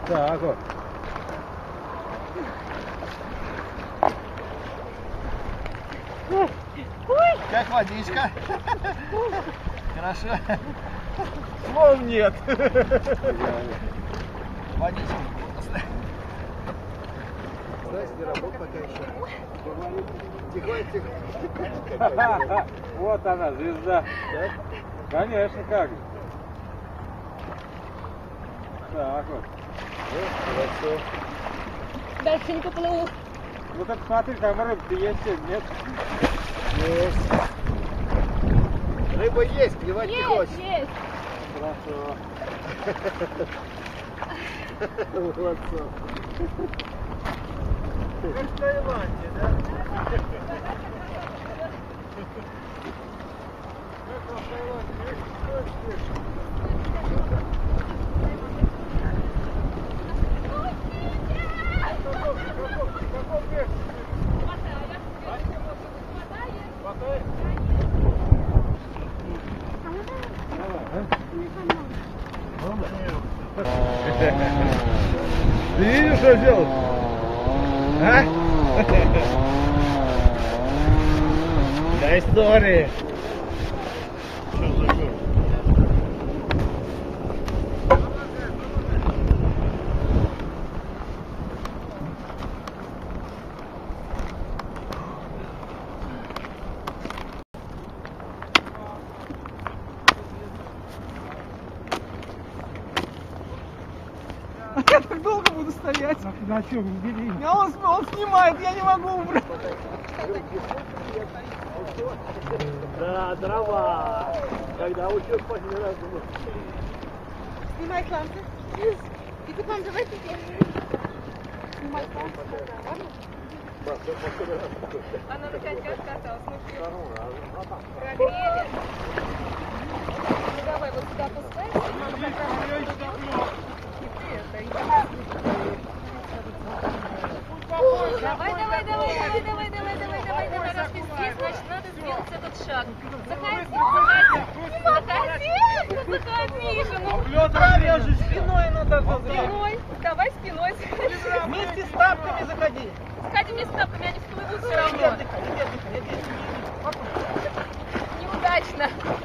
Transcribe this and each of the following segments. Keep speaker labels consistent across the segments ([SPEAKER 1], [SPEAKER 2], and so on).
[SPEAKER 1] Так вот.
[SPEAKER 2] Как водичка? Хорошо.
[SPEAKER 1] Слов нет.
[SPEAKER 2] Водичка вкусная. Знаете, не работает пока еще. Тихо, тихо.
[SPEAKER 1] Вот она, звезда.
[SPEAKER 2] Да?
[SPEAKER 1] Конечно, как же. Так вот.
[SPEAKER 2] Хорошо.
[SPEAKER 3] Дальше не поплыву.
[SPEAKER 1] Ну так смотри, там рыбка есть, нет?
[SPEAKER 2] Есть. Рыба есть, клевать не хочет.
[SPEAKER 3] Есть.
[SPEAKER 1] Хорошо.
[SPEAKER 2] Молодцом. Как в Таиланде, да? Как в Таиланде. Каков век? Хватает?
[SPEAKER 1] Ты видишь, что сделал? А? Да история. Что за город?
[SPEAKER 4] Я так долго буду стоять.
[SPEAKER 1] На чем? Убери.
[SPEAKER 4] Он снимает, я не могу убрать.
[SPEAKER 2] Да, дрова. Когда учусь последний раз.
[SPEAKER 3] Снимай кланцы. И ты клан давай теперь. Снимай кланцы. Ладно? Она опять как каталась. Прогрели. Ну давай вот сюда пускай. Давай, раз ты здесь, значит, надо сделать этот шаг. Заходи же,
[SPEAKER 4] Правильно, спиной надо заходить.
[SPEAKER 3] спиной, давай спиной.
[SPEAKER 4] Вместе с тапками заходи.
[SPEAKER 3] Заходи вместе с тапками, они всплывут все равно. Неудачно.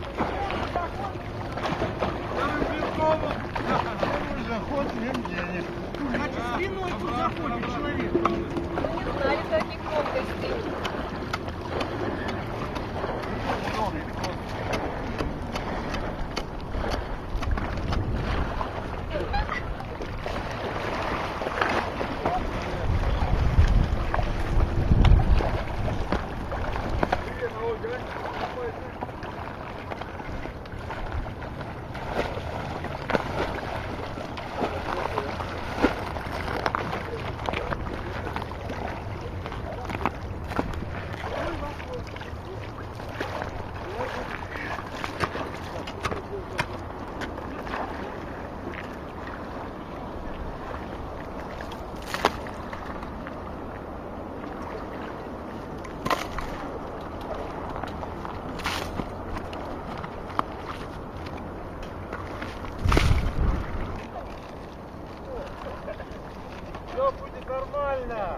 [SPEAKER 4] Значит, спиной тут заходит человек.
[SPEAKER 3] Мы не знали таких тонкостей.
[SPEAKER 1] Все будет нормально.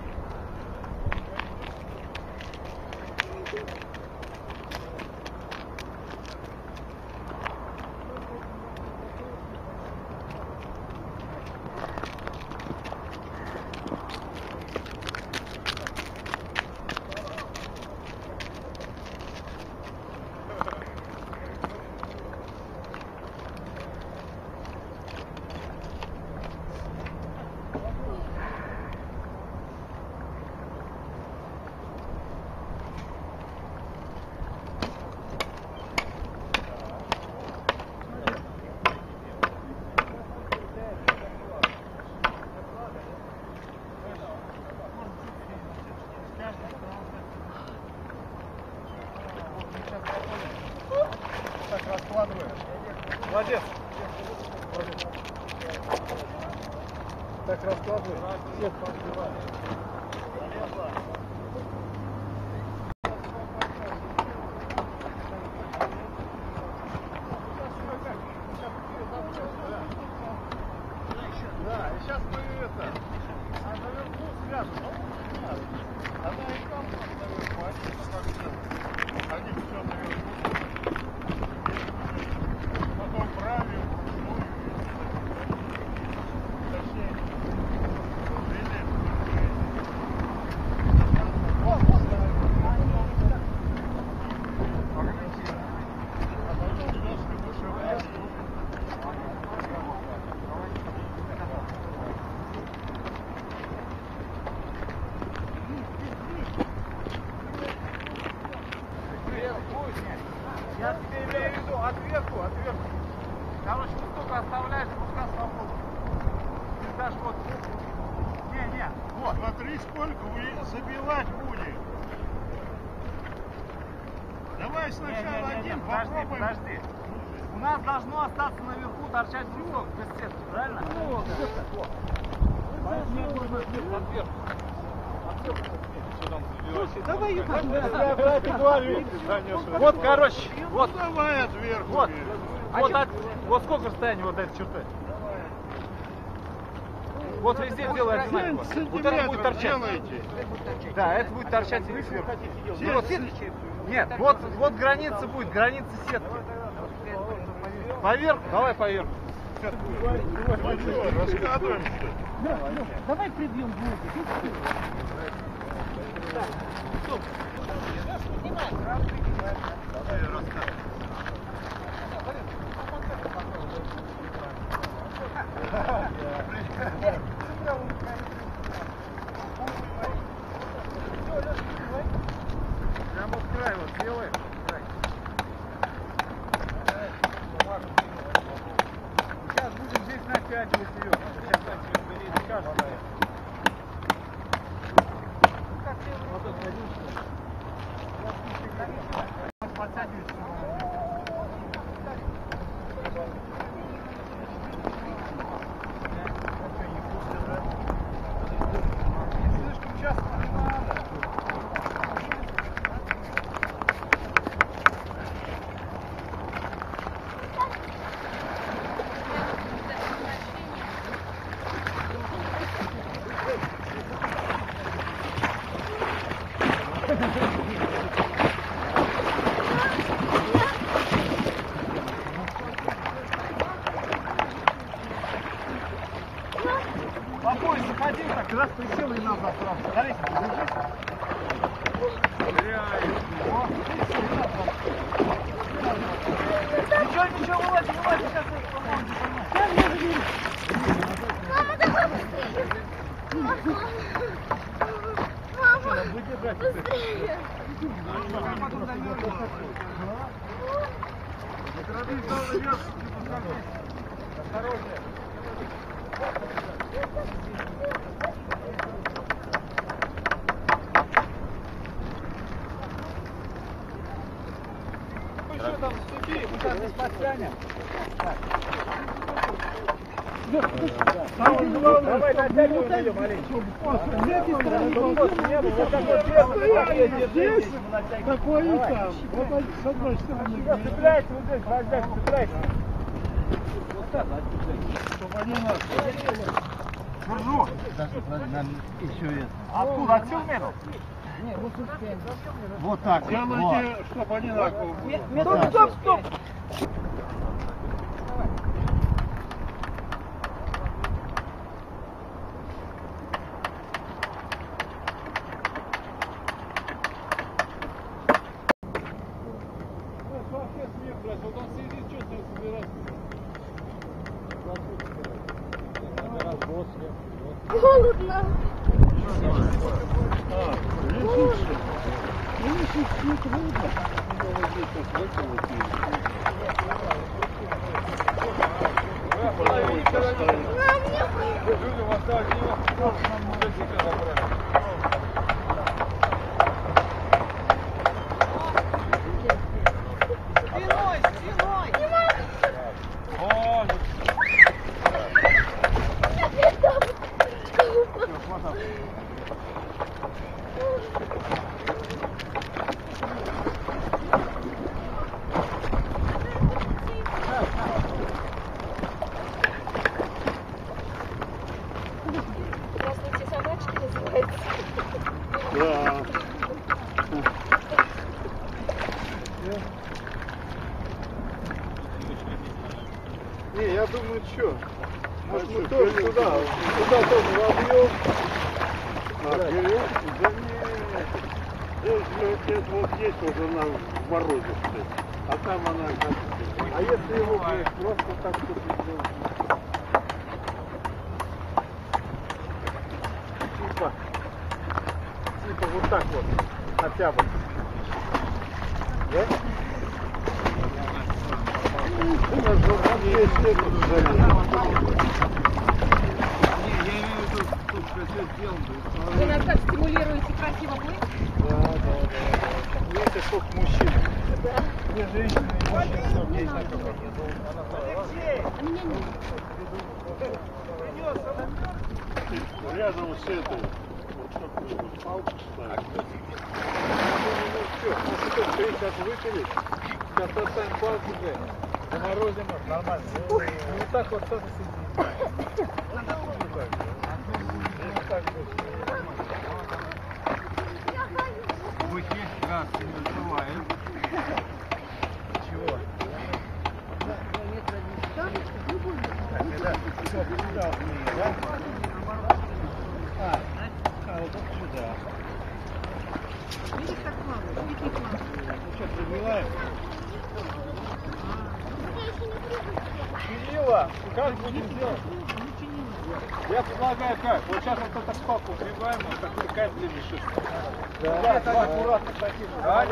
[SPEAKER 2] Так раскладываешь. Молодец. Так раскладываешь. Всех подбиваешь. Да, Да, и сейчас мы это, а наверху свяжем. Она и там наверху, они что как делают? Они все наверху. Потом брали вручную. Точнее, жилет. Вот, а потом немножко душевая. Я тебе имею в виду ответку. Короче, вот столько оставляешь, пускай свободно. Ты даже вот... Не, вот. Смотри, сколько вы забивать будем. Давай сначала один попробуем. Подожди. У нас должно остаться наверху торчать брусок без сетки, правильно? Ну, вот.
[SPEAKER 4] Давай ее
[SPEAKER 2] Вот, короче, вот.
[SPEAKER 1] Давай отверху.
[SPEAKER 2] Вот сколько расстояние вот этой черты? Вот везде делай одинаково. Вот это будет торчать.
[SPEAKER 1] Делайте.
[SPEAKER 2] Да, это будет торчать или сверху. Нет, вот граница будет, граница сетки. Поверх? Давай поверх.
[SPEAKER 1] Раскадываем, что ли?
[SPEAKER 4] Давай прибьем
[SPEAKER 2] Прямо в край вот делаем. Сейчас будем здесь натягивать ее. Сейчас не скажем. Подтягивайте. Слишком часто не надо. По пояс заходил, так раз присел и назад сразу. Смотрите, Ничего, вылазь, сейчас поможем.
[SPEAKER 3] Мама, давай быстрее. Мама, быстрее.
[SPEAKER 2] Осторожнее. Ну что там, ступи, мы сейчас здесь подтянем. Давай натягиваем ее маленько.
[SPEAKER 1] Здесь такой и там. Вот с одной стороны.
[SPEAKER 2] Цепляйся вот здесь, возьми, цепляйся.
[SPEAKER 1] Чтобы они нас...
[SPEAKER 2] Держу. Откуда? Отсюда метр?
[SPEAKER 1] Вот так. Делайте, чтобы одинаково было.
[SPEAKER 4] Стоп!
[SPEAKER 1] Вообще смех, блядь. Вот он сидит, что с ним собирается?
[SPEAKER 3] Холодно.
[SPEAKER 2] Людям осталось
[SPEAKER 3] Здравствуйте, собачки называется.
[SPEAKER 1] Да.
[SPEAKER 2] Не, я думаю, что? Может, мы тоже туда тоже вобьем.
[SPEAKER 1] Берем? Да нет. Здесь вот есть уже она в морозе стоит. А там она...
[SPEAKER 2] А если его просто так тут сделать? Типа вот так вот, хотя бы. Да?
[SPEAKER 1] У нас же вот есть это
[SPEAKER 3] Вы нас так стимулируете красиво плыть?
[SPEAKER 2] Да. Видите, сколько мужчин.
[SPEAKER 3] Да.
[SPEAKER 2] Две женщины и мужчина. Есть на каком.
[SPEAKER 3] А меня нет.
[SPEAKER 1] рядом с этой. Вот такую палку ставить.
[SPEAKER 2] Ну что, сейчас выпили. Сейчас оставим палки, заморозим их, нормально. Вот так вот тоже сидим.
[SPEAKER 5] Бухи газ не открываем.
[SPEAKER 2] Чего? Вот сюда.
[SPEAKER 4] Видишь, как мало, видишь, как мало.
[SPEAKER 2] Ну что, пробиваем? Кирилла, как будем делать? Я предлагаю как? Вот сейчас вот этот палку прибавим, вот такой кайф для мишек. Да, так аккуратно таким. Да.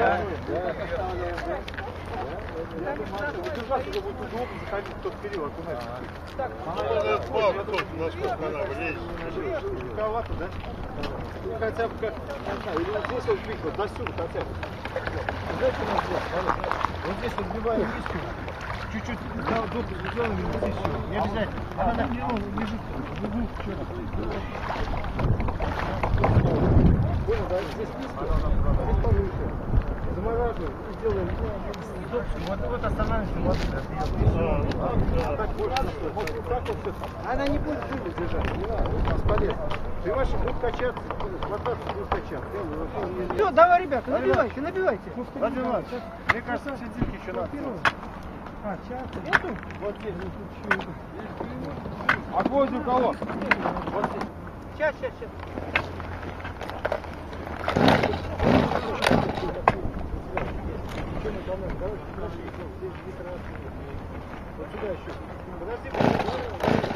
[SPEAKER 2] Я думаю, что выдержаться уже будет удобно заходить, кто вперед окунается. Так,
[SPEAKER 1] Этот палку тут, насколько она влезет.
[SPEAKER 2] Широковато, да? Ну, хотя бы как, не знаю, или вот здесь вот бить, вот до сюда хотя бы. Знаете, у нас вот здесь вот вбиваем миску, чуть-чуть допуск сделаем, и здесь все. Не обязательно. Она так не лежит, в углу, что-то. Понял, да? Здесь миска, здесь повыше. Замораживаем и делаем вот останавливаемся, вот так вот, так вот. Она не будет жить держать, не надо, это бесполезно. Понимаешь, будет качаться, хвататься будет качаться.
[SPEAKER 4] Все, давай, ребята, набивайте, набивайте.
[SPEAKER 2] Набивай. Мне кажется, все дырки еще надо.
[SPEAKER 4] А, сейчас. Эту?
[SPEAKER 2] Вот здесь. А гвозди у кого? Вот здесь.
[SPEAKER 4] Сейчас.
[SPEAKER 2] Вот сюда еще. Подожди,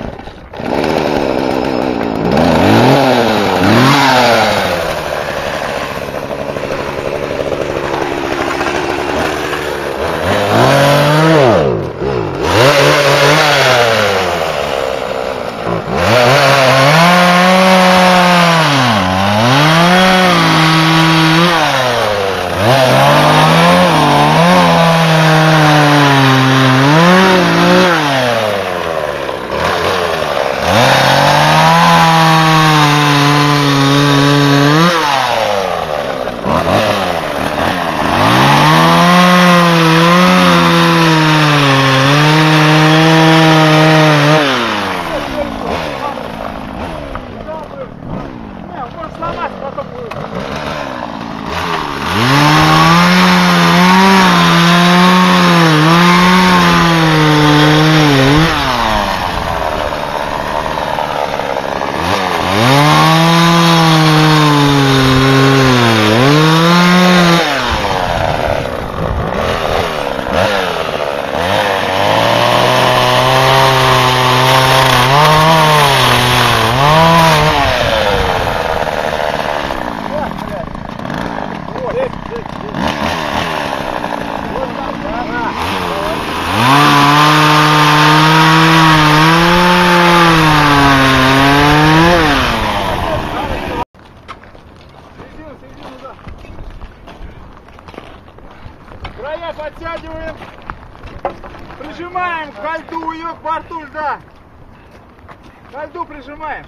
[SPEAKER 2] Края подтягиваем. Прижимаем к льду, ее к борту льда. К льду прижимаем.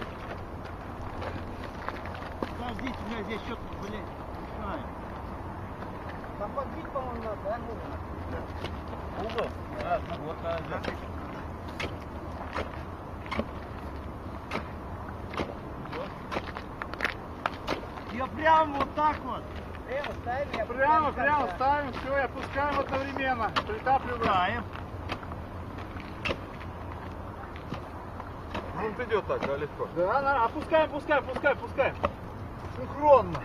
[SPEAKER 5] Подождите, у меня здесь что-то, блядь, мешает.
[SPEAKER 4] Там подбить, по-моему, надо, да?
[SPEAKER 5] Угол? Вот, да. Ее прямо вот так вот.
[SPEAKER 2] Прямо ставим, все, и опускаем одновременно. Притапливаем.
[SPEAKER 1] Он идет так, да, легко.
[SPEAKER 2] Да, опускаем. Синхронно.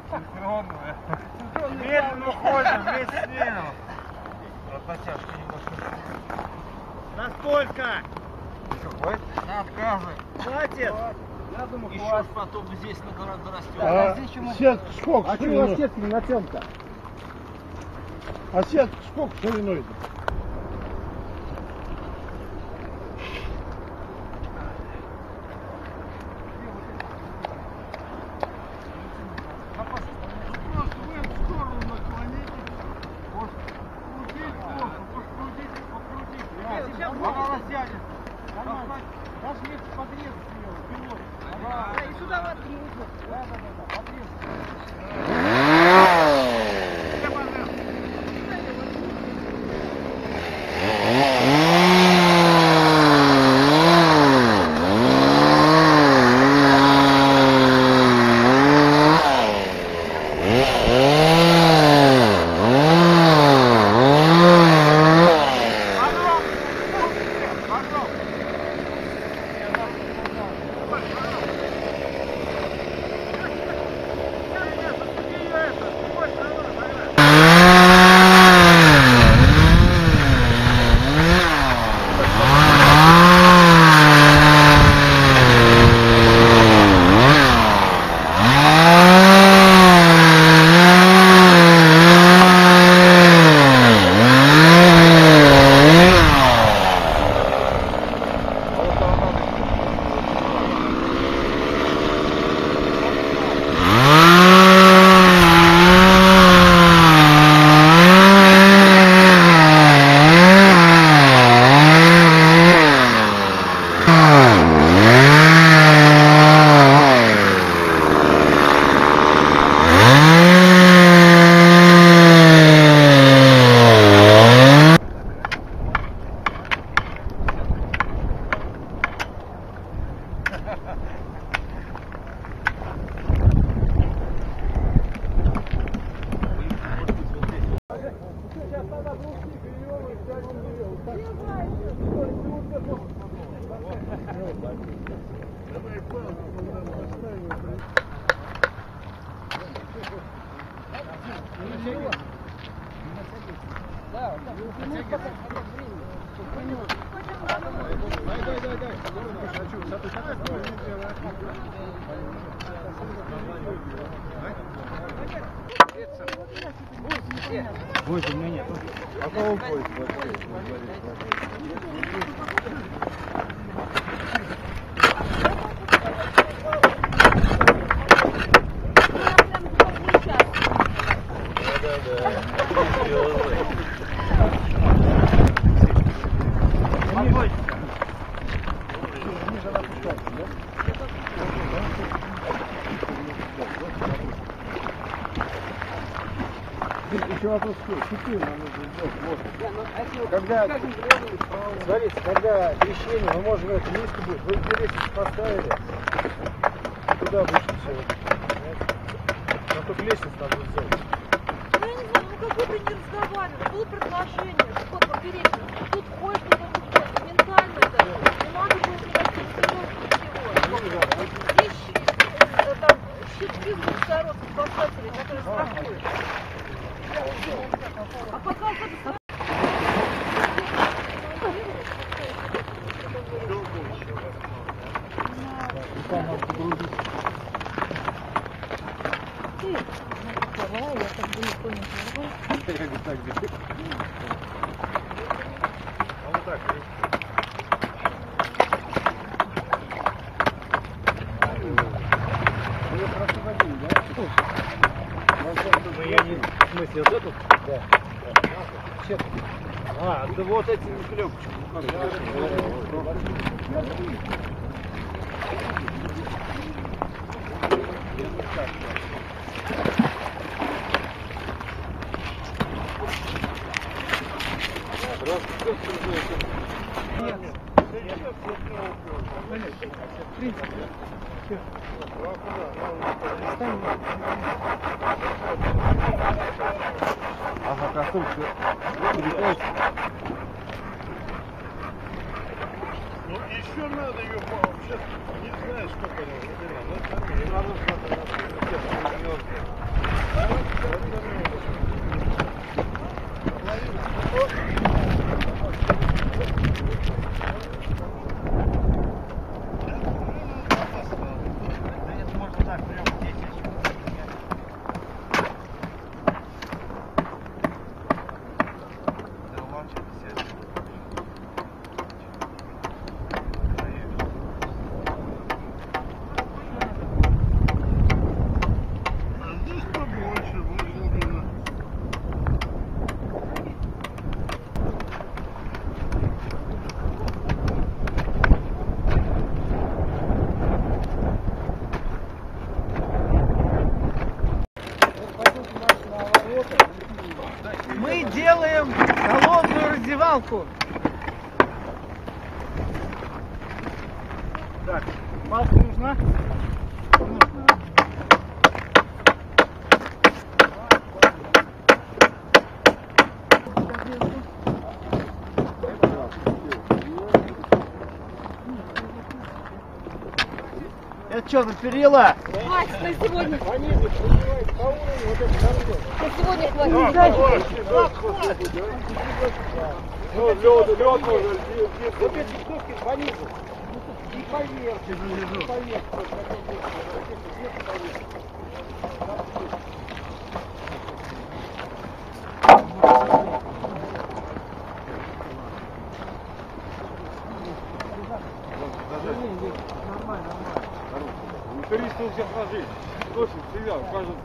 [SPEAKER 2] Медленно уходим вместе с ним.
[SPEAKER 5] Подтяжка немножко. Насколько? На отказы. Хватит.
[SPEAKER 2] Я думаю,
[SPEAKER 5] Еще потом здесь дорастет.
[SPEAKER 1] Сетка сколько
[SPEAKER 2] А что у
[SPEAKER 1] шириной?
[SPEAKER 2] вас сетка на чем-то?
[SPEAKER 1] А сетка сколько шириной?
[SPEAKER 2] Просто вы в сторону наклоните. Вот, крутить плохо, покрутить. Она растянется. Даже если подрезать ее, вперед.
[SPEAKER 4] И сюда воткнуть.
[SPEAKER 2] Да, подрезать.
[SPEAKER 5] Больше у меня нет.
[SPEAKER 1] А кого поезд? Еще вопрос, какие нам нужно сделать? Вот. Когда, смотрите, когда крещение, мы можем это низко будет. Вы лестницу поставили, туда вышли все. Нам только лестницу надо сделать.
[SPEAKER 3] Ну, я не знаю, ну как будто не разговаривали. Было предложение, вот поперечный. Тут ходит, тут ментально это. Не надо было никаких установок всего. Здесь там щитки с двух сторон, спасатели, которые страхуют. А пока вот давай, я так бы не понял.
[SPEAKER 1] А вот так. Вы просто один, да?
[SPEAKER 5] Ну, я не... В смысле, вот эту?
[SPEAKER 1] Да.
[SPEAKER 5] А, да вот эти клепочки.
[SPEAKER 4] В принципе.
[SPEAKER 1] Ага, косулька перекройся.
[SPEAKER 2] Ну еще надо ее, сейчас не знаю, сколько она
[SPEAKER 5] Это можно так, прям здесь еще.
[SPEAKER 2] А здесь побольше, вот глубина.
[SPEAKER 4] Мы делаем холодную раздевалку.
[SPEAKER 2] Так, палка нужна?
[SPEAKER 5] Это что, за перила?
[SPEAKER 3] Хватит на сегодня.
[SPEAKER 1] Пониже, поднимайся по уровню, вот это хорошо.
[SPEAKER 3] На сегодня хватит.
[SPEAKER 1] Ну, лед можно, вот эти штуки пониже. И поверх, и поверх. Туристы всех ножей. Очень себя, кажется.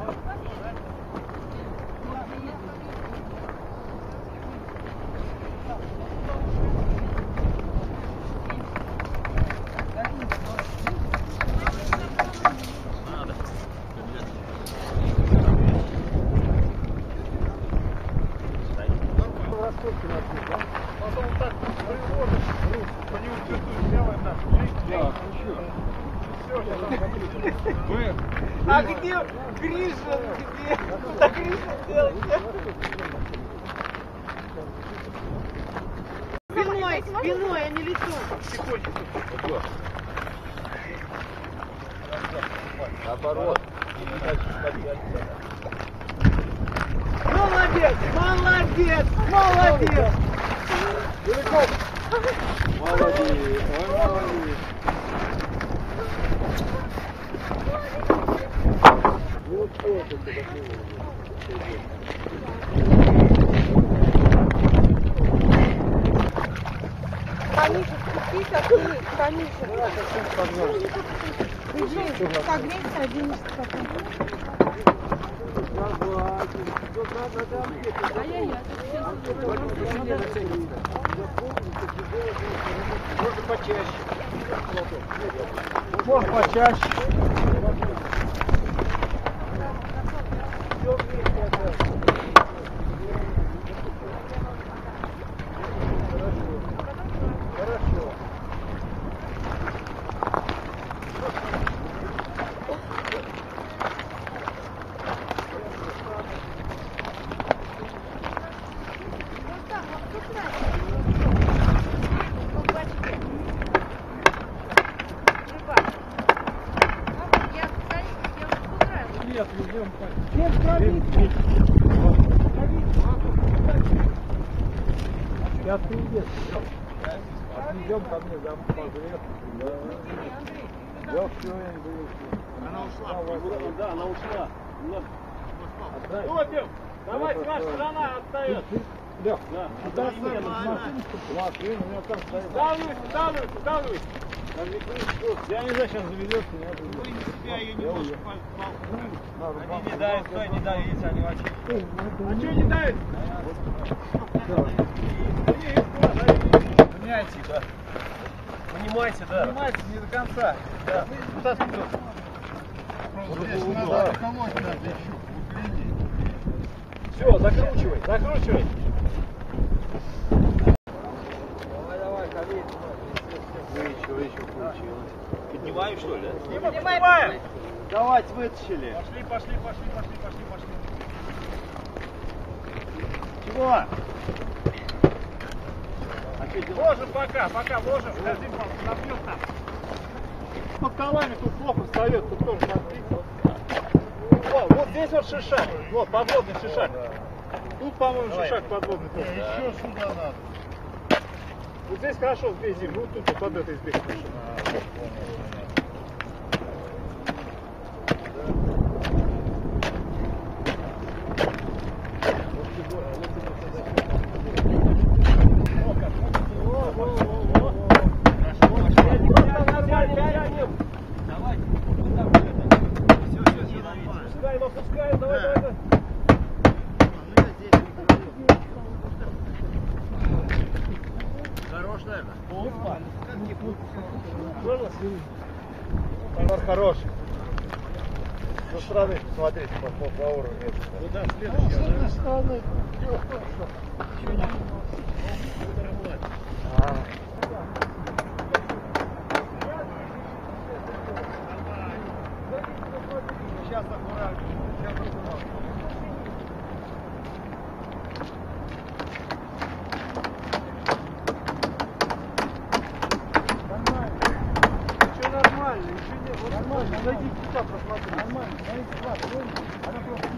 [SPEAKER 2] Потом вот так приводишь, по нему чувствуешь, делаем так.
[SPEAKER 1] Да, вы,
[SPEAKER 4] А где Гриша? Где? Куда Гриша делать? Спиной, спиной, а не лицом.
[SPEAKER 1] наоборот.
[SPEAKER 4] Молодец, молодец, молодец.
[SPEAKER 1] Молодец, ой, молодец. Вот это такое.
[SPEAKER 3] Пониже спустись, а ты пониже.
[SPEAKER 4] Погрейся, оденешься потом.
[SPEAKER 3] Ай-яй-яй,
[SPEAKER 1] Можно почаще. Можно почаще. Все вместе опять. Хорошо. Нет, ведем так. Нет, сейчас ты идешь. Отведем ко мне, дам погреб. Да, все, я не боюсь.
[SPEAKER 2] Она ушла.
[SPEAKER 5] Да, она ушла.
[SPEAKER 1] Отдай.
[SPEAKER 2] Топим! Давайте, ваша сторона отстает.
[SPEAKER 1] Лех,
[SPEAKER 5] Да.
[SPEAKER 1] сюда ставим машину, машину, у меня там стоит.
[SPEAKER 2] Давлюсь.
[SPEAKER 5] Я не знаю, сейчас заведется, не
[SPEAKER 2] Вы себя ее немножко
[SPEAKER 5] Они не дают, стой, не дают, видите, они вообще.
[SPEAKER 2] А что не дают?
[SPEAKER 5] Понимаете, да. Понимаете, да.
[SPEAKER 2] Понимаете, не до конца.
[SPEAKER 5] Да.
[SPEAKER 2] Здесь надо колоть надо еще.
[SPEAKER 5] Все, закручивай, закручивай.
[SPEAKER 1] Давай, колись. Еще получилось.
[SPEAKER 5] Снимаю, что ли, да?
[SPEAKER 2] Снимаем!
[SPEAKER 1] Давайте вытащили.
[SPEAKER 2] Пошли.
[SPEAKER 1] Чего?
[SPEAKER 2] Ложим пока ложим. Подожди, набьет там.
[SPEAKER 1] Под колами тут плохо встает, тут тоже смотри. Вот здесь вот шишак, вот подводный шишак. Тут, по-моему, шишак подводный тоже.
[SPEAKER 2] Еще сюда надо.
[SPEAKER 1] Вот здесь хорошо, здесь зиму, вот тут вот под этой избегой. Опускаем, давай.
[SPEAKER 5] Хорош, наверное.
[SPEAKER 1] Опа. Товар хороший. Со стороны посмотрите по уровню.
[SPEAKER 5] Куда следующий?
[SPEAKER 1] Со стороны. Сейчас аккуратно. Нормально, еще нет. Вот нормально, зайди сюда, посмотри. Нормально, зайди сюда, она просто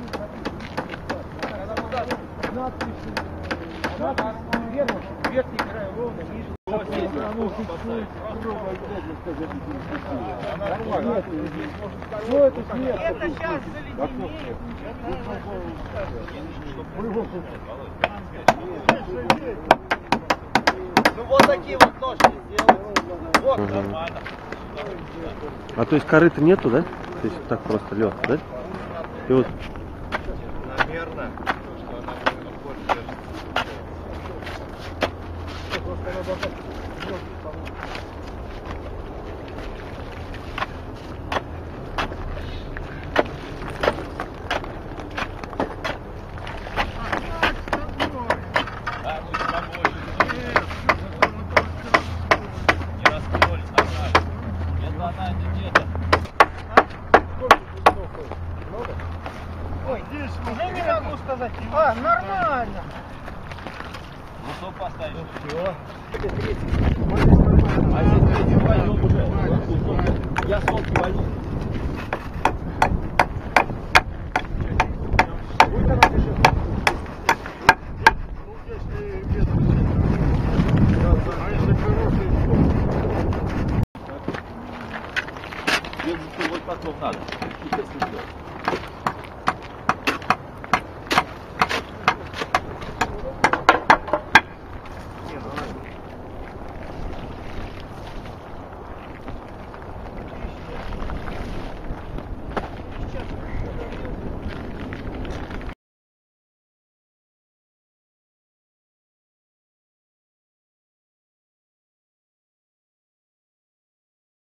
[SPEAKER 1] надпись верхний край ровно, ниже. Что это снег?
[SPEAKER 4] Это сейчас заледенеет.
[SPEAKER 5] Ну вот такие вот ножки сделать. Вот, нормально.
[SPEAKER 6] А то есть корыта нету, да? То есть вот так просто лед, да? И вот.
[SPEAKER 5] Наверное, что она больше держит.
[SPEAKER 4] Ой, уже не могу сказать. А, нормально.
[SPEAKER 5] Высок поставишь.
[SPEAKER 6] А здесь третий пойдем уже. Я сотки возьму.
[SPEAKER 5] Вот потом надо.